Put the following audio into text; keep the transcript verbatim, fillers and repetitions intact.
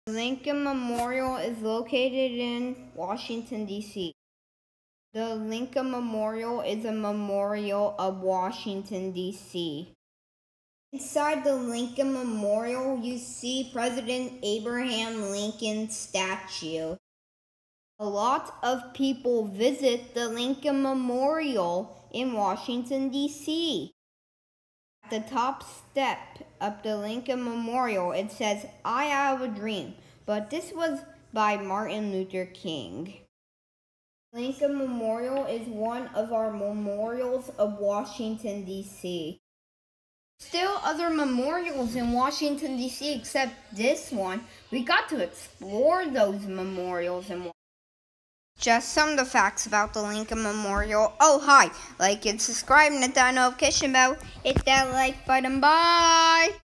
Lincoln Memorial is located in Washington, D C The Lincoln Memorial is a memorial of Washington, D C Inside the Lincoln Memorial, you see President Abraham Lincoln's statue. A lot of people visit the Lincoln Memorial in Washington, D C At the top step of the Lincoln Memorial, it says, "I have a dream," but this was by Martin Luther King. Lincoln Memorial is one of our memorials of Washington, D C Still other memorials in Washington, D C except this one. We got to explore those memorials in Washington. Just some of the facts about the Lincoln Memorial. Oh, hi. Like and subscribe and hit that notification bell. Hit that like button. Bye.